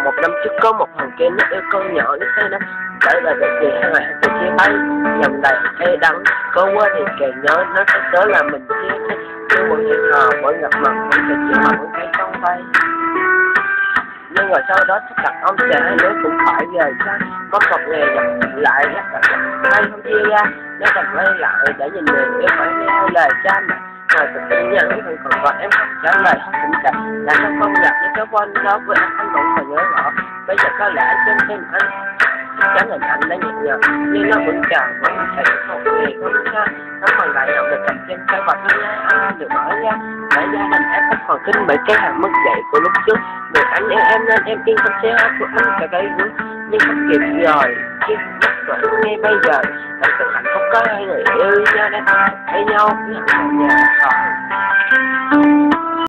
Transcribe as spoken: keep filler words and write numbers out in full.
một năm trước có một thằng kia nó yêu con nhỏ nó say đó trở lại được gì hai ngày tôi chia tay dòng đầy cay đắng có quá thì càng nhớ nó sẽ tới là mình chia tay nhưng mỗi hẹn hò mỗi gặp mặt mỗi sự chỉ hò mỗi cái trong tay nhưng rồi sau đó chắc là ông sẽ nếu cũng phải rời xa có một ngày gặp lại rất là hay không chia ra nếu cần quay lại để nhìn người yêu phải nghe lời cha mẹ rồi sự tin nhắn còn còn gọi em không trả lời không cũng cả đã không không gặp những cái quanh đó với anh anh vẫn còn nhớ rõ bây giờ có lẽ anh trên trên anh chẳng hình anh đã nhẹ nhàng nhưng nó vẫn chờ vẫn thấy một ngày không xa nó còn lại động được cạnh trên cái vật nó anh được mở ra tại gia đình em không còn tin bởi cái hàng mất dạy của lúc trước người anh yêu em nên em yên tâm xe của anh cả cây nữa nhưng không kịp rồi khi mất rồi ngay bây giờ thật sự hạnh phúc có hai người yêu nhau đang thấy nhau như nhà rồi